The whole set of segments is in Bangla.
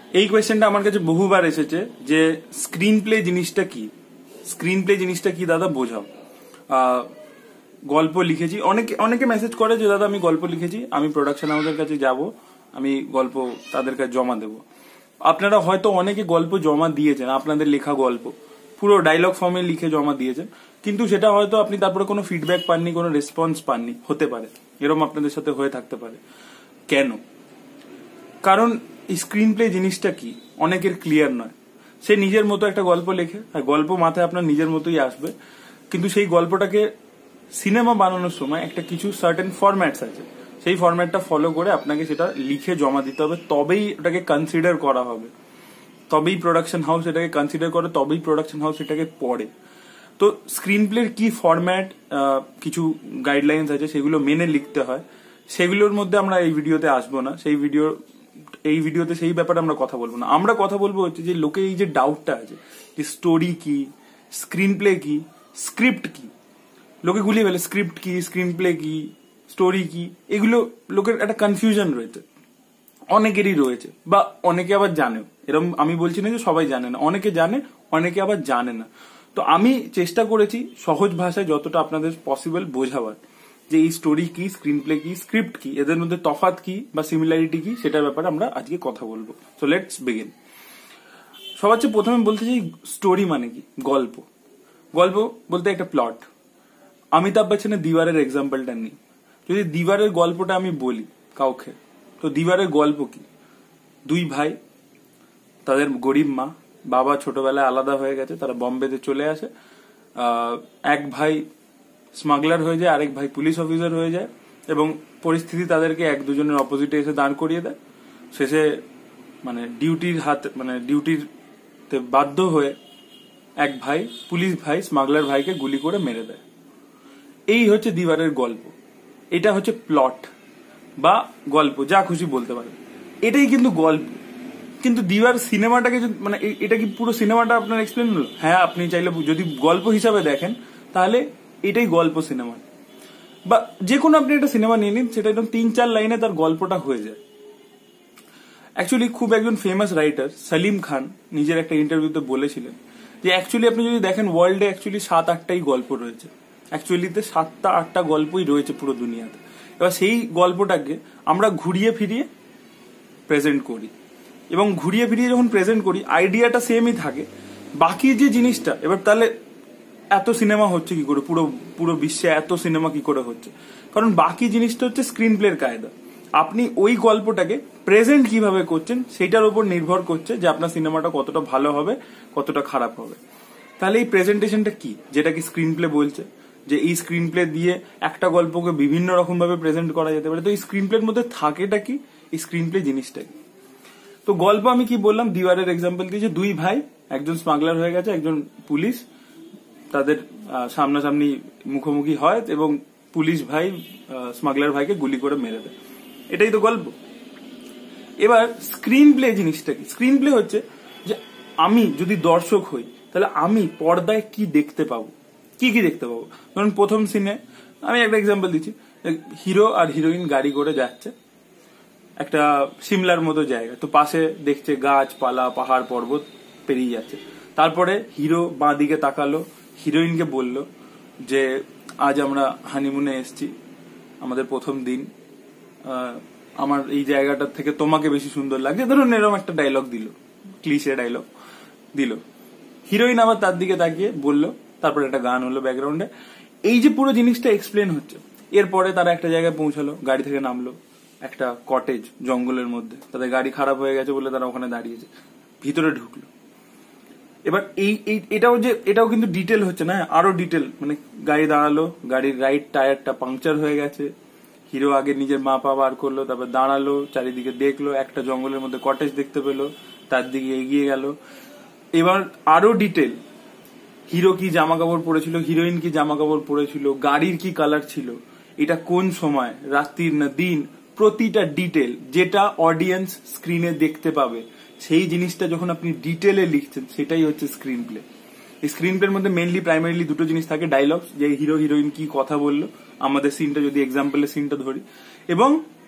এই কোয়েশ্চেনটা আমার কাছে বহুবার এসেছে যে স্ক্রিন প্লে জিনিসটা কি, স্ক্রিন প্লে জিনিসটা কি দাদা বোঝাও। গল্প লিখেছি, অনেকে মেসেজ করে যে দাদা আমি গল্প লিখেছি, আমি প্রোডাকশন হাউসের কাছে যাব, আমি গল্প তাদের কাছে জমা দেব। আপনারা হয়তো অনেকে গল্প জমা দিয়েছেন, আপনাদের লেখা গল্প পুরো ডায়লগ ফর্মে লিখে জমা দিয়েছেন, কিন্তু সেটা হয়তো আপনি তারপরে কোনো ফিডব্যাক পাননি, কোনো রেসপন্স পাননি, হতে পারে এরকম আপনাদের সাথে হয়ে থাকতে পারে। কেন? কারণ স্ক্রিন প্লে জিনিসটা কি অনেকের ক্লিয়ার নয়। সে নিজের মতো একটা গল্প লেখে, আর গল্প মাথায় আপনার নিজের মতোই আসবে, কিন্তু সেই গল্পটাকে সিনেমা বানানোর সময় একটা কিছু সার্টেন ফরম্যাটস আছে, সেই ফরম্যাটটা ফলো করে আপনাকে সেটা লিখে জমা দিতে হবে, তবেই ওটাকে কনসিডার করা হবে, তবেই প্রোডাকশন হাউস এটাকে কনসিডার করে, তবেই প্রোডাকশন হাউস এটাকে পড়ে। তো স্ক্রিন প্লের কি ফরম্যাট, কিছু গাইডলাইন্স আছে, সেগুলো মেনে লিখতে হয়। সেগুলোর মধ্যে আমরা এই ভিডিওতে আসবো না, এই ভিডিওতে সেই ব্যাপারে আমরা কথা বলবো না। আমরা কথা বলবো হচ্ছে যে লোকে এই যে ডাউটটা আছে যে স্টোরি কি, স্ক্রিন প্লে কি, স্ক্রিপ্ট কি, লোকে গুলিয়ে ফেলে স্ক্রিপ্ট কি, স্ক্রিন প্লে কি, স্টোরি কি, এগুলো লোকের একটা কনফিউশন রয়েছে, অনেকেরই রয়েছে, বা অনেকে আবার জানেও। এরকম আমি বলছি না যে সবাই জানে না, অনেকে জানে, অনেকে আবার জানে না। তো আমি চেষ্টা করেছি সহজ ভাষায় যতটা আপনাদের পসিবল বোঝাবার, যে এই স্টোরি কি, স্ক্রিন প্লে কি, স্ক্রিপ্ট কি, এদের মধ্যে তফাৎ কি বা সিমিলারিটি কি, সেটার ব্যাপারে আমরা আজকে কথা বলবো। So let's begin. সবার চেয়ে প্রথমে বলতে চাই স্টোরি মানে কি। গল্প, গল্প বলতে একটা প্লট। অমিতাভ বচ্চনের দিওয়ারের এক্সাম্পলটা নিই। যদি দিওয়ারের গল্পটা আমি বলি কাউকে, তো দিওয়ারের গল্প কি? দুই ভাই, তাদের গরিব মা, বাবা ছোটবেলায় আলাদা হয়ে গেছে, তারা বম্বেতে চলে আসে। এক ভাই স্মাগলার হয়ে যায়, আরেক ভাই পুলিশ অফিসার হয়ে যায়, এবং পরিস্থিতি তাদেরকে এক দুজনের অপোজিটে এসে দাঁড় করিয়ে দেয়। শেষে ডিউটিতে বাধ্য হয়ে এক ভাই, পুলিশ ভাই, স্মাগলার ভাইকে গুলি করে মেরে দেয়। এই হচ্ছে দিওয়ারের গল্প, এটা হচ্ছে প্লট বা গল্প, যা খুশি বলতে পারে, এটাই কিন্তু গল্প। কিন্তু দিওয়ার সিনেমাটাকে মানে এটা কি পুরো সিনেমাটা আপনার এক্সপ্লেন হলো? হ্যাঁ, আপনি চাইলে যদি গল্প হিসাবে দেখেন তাহলে এটাই গল্প সিনেমা। বা যে কোনো আপনি একটা সিনেমা নিয়ে নিন, সেটা একদম 3-4 লাইনে তার গল্পটা হয়ে যায়। অ্যাকচুয়ালি খুব একজন ফেমাস রাইটার সলিম খান নিজের একটা ইন্টারভিউতে বলেছিলেন যে অ্যাকচুয়ালি আপনি যদি দেখেন ওয়ার্ল্ডে অ্যাকচুয়ালি 7-8টাই গল্প রয়েছে, অ্যাকচুয়ালিতে 7-8টা গল্পই রয়েছে পুরো দুনিয়াতে। এবার সেই গল্পটাকে আমরা ঘুরিয়ে ফিরিয়ে প্রেজেন্ট করি, এবং ঘুরিয়ে ফিরিয়ে যখন প্রেজেন্ট করি আইডিয়াটা সেমই থাকে, বাকি যে জিনিসটা, এবার তাহলে এত সিনেমা হচ্ছে কি করে, পুরো বিশ্বে এত সিনেমা কি করে হচ্ছে? কারণ বাকি জিনিসটা হচ্ছে স্ক্রিন প্লের কায়দা। আপনি ওই গল্পটাকে প্রেজেন্ট কিভাবে করছেন সেটার উপর নির্ভর করছে যে আপনার সিনেমাটা কতটা ভালো হবে, কতটা খারাপ হবে। তাহলে এই প্রেজেন্টেশনটা কি, যেটা কি স্ক্রিন প্লে বলছে, যে এই স্ক্রিন প্লে দিয়ে একটা গল্পকে বিভিন্ন রকম ভাবে প্রেজেন্ট করা যেতে পারে। তো এই স্ক্রিন প্লের মধ্যে থাকেটা কি, এই স্ক্রিন প্লে জিনিসটা কি? তো গল্প আমি কি বললাম, দিওয়ারের এক্সাম্পল দিয়েছে, দুই ভাই, একজন স্মাগলার হয়ে গেছে, একজন পুলিশ, তাদের সামনাসামনি মুখোমুখি হয় এবং পুলিশ ভাই স্মাগলার ভাইকে গুলি করে মেরে দেয়। এটাই তো গল্প। এবার স্ক্রিন প্লে জিনিসটা কি? স্ক্রিন প্লে হচ্ছে যে আমি যদি দর্শক হই তাহলে আমি পর্দায় কি দেখতে পাবো, কি কি দেখতে পাবো। ধরুন প্রথম সিনে আমি একটা এক্সাম্পল দিচ্ছি, হিরো আর হিরোইন গাড়ি করে যাচ্ছে একটা সিমলার মতো জায়গা, তো পাশে দেখছে গাছপালা, পাহাড় পর্বত পেরিয়ে যাচ্ছে। তারপরে হিরো বাঁ দিকে তাকালো, হিরোইনকে বলল যে আজ আমরা হানিমুনে এসেছি, আমাদের প্রথম দিন, আমার এই জায়গাটার থেকে তোমাকে বেশি সুন্দর লাগছে, ধরুন এরকম একটা ডায়লগ দিল, ক্লিশে ডায়লগ দিল। হিরোইন আবার তার দিকে তাকিয়ে বলল, তারপরে একটা গান হলো ব্যাকগ্রাউন্ডে। এই যে পুরো জিনিসটা এক্সপ্লেন হচ্ছে। এরপরে তারা একটা জায়গায় পৌঁছালো, গাড়ি থেকে নামলো, একটা কটেজ জঙ্গলের মধ্যে, তাদের গাড়ি খারাপ হয়ে গেছে বলে তারা ওখানে দাঁড়িয়েছে, ভিতরে ঢুকলো। এবার এটাও কিন্তু ডিটেল হচ্ছে না, আরো ডিটেল, মানে গাড়ি দাঁড়ালো, গাড়ির রাইট টায়ারটা পাংচার হয়ে গেছে, হিরো আগে নিজের মা পা বার করলো, তারপর দাঁড়ালো, চারিদিকে দেখলো, একটা জঙ্গলের মধ্যে কটেজ দেখতে পেলো, তার দিকে এগিয়ে গেল। এবার আরো ডিটেল, হিরো কি জামা কাপড় পরেছিল, হিরোইন কি জামা কাপড় পরেছিল, গাড়ির কি কালার ছিল, এটা কোন সময়, রাত্রির না দিন, প্রতিটা ডিটেল যেটা অডিয়েন্স স্ক্রিনে দেখতে পাবে, সেই জিনিসটা যখন আপনি ডিটেলে লিখছেন সেটাই হচ্ছে স্ক্রিন প্লে। এই স্ক্রিন প্লের মধ্যে মেনলি প্রাইমারিলি দুটো জিনিস থাকে, ডায়লগ, যে হিরো হিরোইন কি কথা বললো, আমাদের সিনটা যদি এক্সাম্পলের সিনটা ধরি, এবং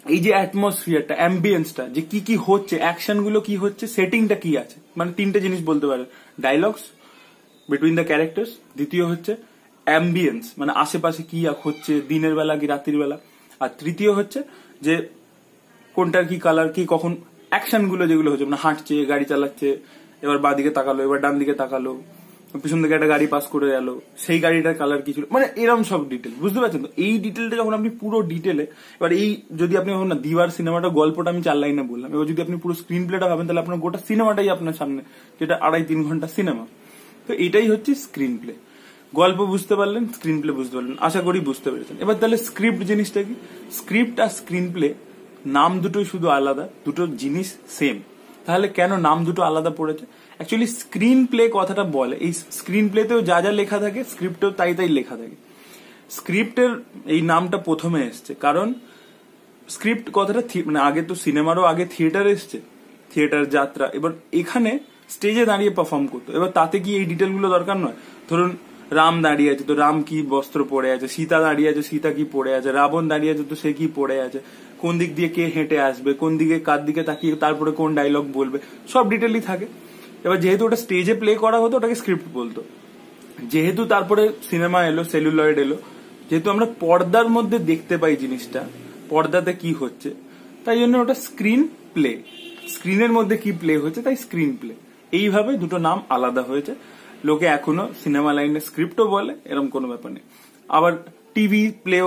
এই যে অ্যাটমসফিয়ারটা, অ্যাম্বিয়েন্সটা, যে কি কি হচ্ছে, অ্যাকশন গুলো কি হচ্ছে, সেটিংটা কি আছে, মানে তিনটে জিনিস বলতে পারে। ডায়লগস বিটুইন দ্য ক্যারেক্টার্স, দ্বিতীয় হচ্ছে অ্যাম্বিয়েন্স, মানে আশেপাশে কি হচ্ছে, দিনের বেলা কি রাত্রির বেলা, আর তৃতীয় হচ্ছে যে কোনটার কি কালার, কি কখন অ্যাকশন গুলো যেগুলো হচ্ছে, মানে হাঁটছে, গাড়ি চালাচ্ছে, এবার বাঁ দিকে তাকালো, এবার ডান দিকে তাকালো, পিছন থেকে একটা গাড়ি পাস করে গেল, সেই গাড়িটার কালার কি ছিল, মানে এরকম সব ডিটেল, বুঝতে পারছেন তো? এই ডিটেলটা যখন আপনি পুরো ডিটেলে, এবার এই যদি আপনি ভাবেন না দিওয়ার সিনেমাটা গল্পটা আমি 4 লাইনে বললাম, এবার যদি আপনি পুরো স্ক্রিন প্লেটা ভাবেন তাহলে আপনার গোটা সিনেমাটাই আপনার সামনে, যেটা 2.5-3 ঘন্টা সিনেমা। তো এটাই হচ্ছে স্ক্রিন প্লে। গল্প বুঝতে পারলেন, স্ক্রিন প্লে বুঝতে পারলেন, আশা করি বুঝতে পেরেছেন। এবার তাহলে স্ক্রিপ্ট জিনিসটা কি? স্ক্রিপ্ট আর স্ক্রিন প্লে নাম দুটোই শুধু আলাদা, দুটো জিনিস সেম। তাহলে কেন নাম দুটো আলাদা পড়েছে? অ্যাকচুয়ালি স্ক্রিন প্লে কথাটা বলে, এই স্ক্রিন প্লেতেও যা যা লেখা থাকে স্ক্রিপ্টেও তাই তাই লেখা থাকে। স্ক্রিপ্টের এই নামটা প্রথমে এসছে কারণ স্ক্রিপ্ট কথাটা মানে আগে তো সিনেমারও আগে থিয়েটার এসছে, থিয়েটার যাত্রা, এবার এখানে স্টেজে দাঁড়িয়ে পারফর্ম করতো। এবার তাতে কি এই ডিটেলগুলো দরকার নয়? ধরুন রাম দাঁড়িয়ে আছে, তো রাম কি বস্ত্র পরে আছে, সীতা দাঁড়িয়ে আছে, সীতা কি পরে আছে, রাবণ দাঁড়িয়ে আছে, তো সে কি পরে আছে, কোন দিক দিয়ে কে হেঁটে আসবে, কোন দিকে কার দিকে তাকিয়ে তারপরে কোন ডায়লগ বলবে, সব ডিটেলই থাকে। এবার যেহেতু ওটা স্টেজে প্লে করা হতো ওটাকে স্ক্রিপ্ট বলতো। যেহেতু তারপরে সিনেমা এলো, সেলুলয়েড এলো, যেহেতু আমরা পর্দার মধ্যে দেখতে পাই জিনিসটা, পর্দাতে কি হচ্ছে, তাই জন্য ওটা স্ক্রিন প্লে। স্ক্রিনের মধ্যে কি প্লে হচ্ছে তাই স্ক্রিন প্লে। এইভাবে দুটো নাম আলাদা হয়েছে। লোকে এখনো সিনেমা লাইনে স্ক্রিপ্টও বলে, এরকম কোনো ব্যাপার নেই। আবার টিভি প্লেও,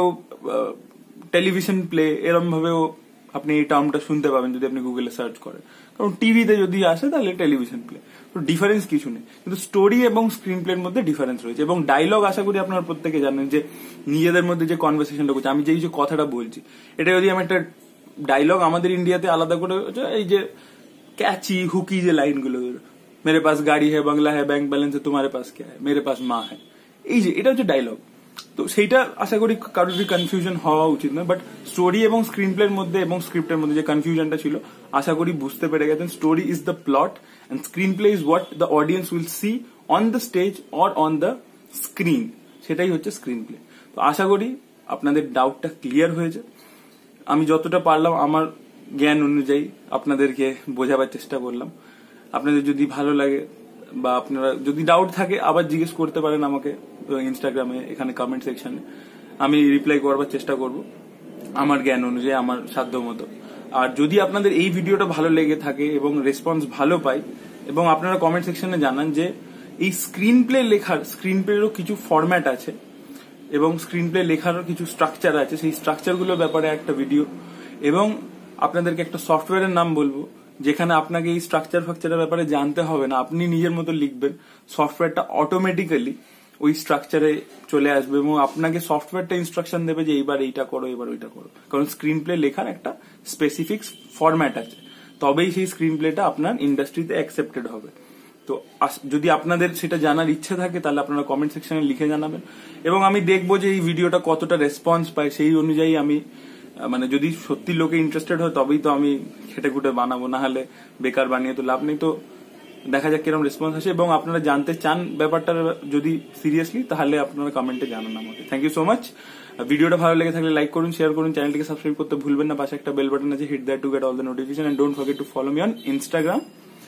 টেলিভিশন প্লে, এরম ভাবেও আপনি এই টার্মটা শুনতে পাবেন যদি আপনি গুগলে সার্চ করেন। কারণ টিভিতে যদি আসে তাহলে টেলিভিশন প্লে, তো ডিফারেন্স কিছু নেই। কিন্তু স্টোরি এবং স্ক্রিন প্লের মধ্যে ডিফারেন্স রয়েছে। এবং ডায়লগ আশা করি আপনারা প্রত্যেকে জানেন যে নিজেদের মধ্যে যে কনভারসেশনটা করছে, আমি যে কথাটা বলছি, এটা যদি আমি একটা ডায়লগ আমাদের ইন্ডিয়াতে আলাদা করে, এই যে ক্যাচি হুকি যে লাইনগুলো, মেরে পাস গাড়ি হ্যাঁ, বাংলা হ্যাঁ, ব্যাংক ব্যালেন্স হ্যাঁ, তোমারে পাস কে হ্যাঁ, মেরে পাস মা হ্যাঁ, এই যে এটা হচ্ছে ডায়লগ। তো সেইটা আশা করি কারোর কনফিউশন হওয়া উচিত নয়। বাট স্টোরি এবং স্ক্রিন প্লের মধ্যে এবং স্ক্রিপ্টের মধ্যে যে কনফিউশনটা ছিল আশা করি বুঝতে পেরে গেছেন। Story is the plot and screenplay is what the audience will see on the stage or on the screen, সেটাই হচ্ছে স্ক্রিন প্লে। তো আশা করি আপনাদের ডাউটটা ক্লিয়ার হয়েছে। আমি যতটা পারলাম আমার জ্ঞান অনুযায়ী আপনাদেরকে বোঝাবার চেষ্টা করলাম। আপনাদের যদি ভালো লাগে বা আপনারা যদি ডাউট থাকে আবার জিজ্ঞেস করতে পারেন আমাকে ইনস্টাগ্রামে, এখানে কমেন্ট সেকশনে, আমি রিপ্লাই করবার চেষ্টা করব আমার জ্ঞান অনুযায়ী, আমার সাধ্য মতো। আর যদি আপনাদের এই ভিডিওটা ভালো লেগে থাকে এবং রেসপন্স ভালো পাই, এবং আপনারা কমেন্ট সেকশনে জানান যে এই স্ক্রিন প্লে লেখার, স্ক্রিন প্লেরও কিছু ফরম্যাট আছে এবং স্ক্রিন প্লে লেখারও কিছু স্ট্রাকচার আছে, সেই স্ট্রাকচারগুলোর ব্যাপারে একটা ভিডিও, এবং আপনাদেরকে একটা সফটওয়্যারের নাম বলবো যেখানে আপনাকে এই স্ট্রাকচারের ব্যাপারে জানতে হবে না, আপনি নিজের মতো লিখবেন, সফটওয়্যারটা অটোমেটিক্যালি ওই স্ট্রাকচারে চলে আসবে এবং আপনাকে সফটওয়্যারটা ইনস্ট্রাকশন দেবে যে এইবার এইটা করো, এবার ওইটা করো। কারণ স্ক্রিন প্লে লেখার একটা স্পেসিফিক ফরম্যাট আছে, তবেই সেই স্ক্রিন প্লেটা আপনার ইন্ডাস্ট্রিতে অ্যাকসেপ্টেড হবে। তো যদি আপনাদের সেটা জানার ইচ্ছে থাকে তাহলে আপনারা কমেন্ট সেকশনে লিখে জানাবেন, এবং আমি দেখবো যে এই ভিডিওটা কতটা রেসপন্স পায়, সেই অনুযায়ী আমি, মানে যদি সত্যি লোকে ইন্টারেস্টেড হয় তবেই তো আমি খেটে খুঁটে বানাবো, না হলে বেকার বানিয়ে তো লাভ নেই। তো দেখা যাক কিরকম রেসপন্স আসে, এবং আপনারা জানতে চান ব্যাপারটা যদি সিরিয়াসলি, তাহলে আপনারা কমেন্টে জানান আমাকে। Thank you so much. ভিডিওটা ভালো লেগে থাকলে লাইক করুন, শেয়ার করুন, চ্যানেলটিকে সাবস্ক্রাইব করতে ভুলবেন না, পাশে একটা বেল বাটন আছে, hit that to get all the notification, and don't forget to follow me on Instagram,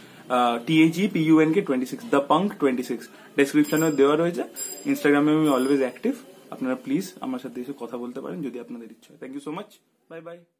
THEPUNK26, the punk 26, ডেসক্রিপশনে দেওয়া রয়েছে। ইনস্টাগ্রামে আমি অলওয়েজ অ্যাক্টিভ, আপনারা প্লিজ আমার সাথে এসে কথা বলতে পারেন যদি আপনাদের ইচ্ছা হয়। Thank you so much, bye by.